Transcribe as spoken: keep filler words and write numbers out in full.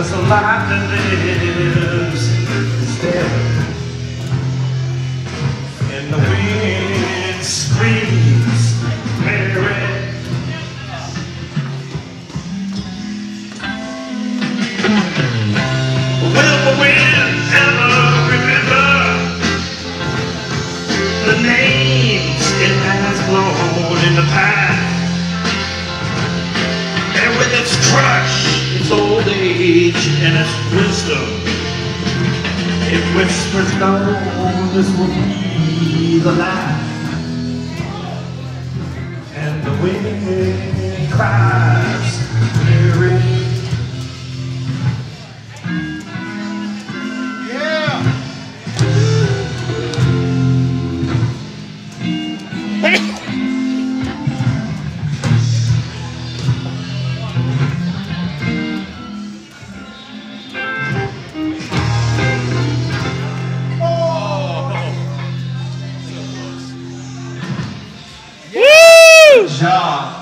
There's a light that lives instead, and the wind screams Mary. Will the wind ever remember the names it has blown in the past? And with its crush, its old age, and its wisdom, it whispers, no, this will be the last. And the wind cries, Mary. Job.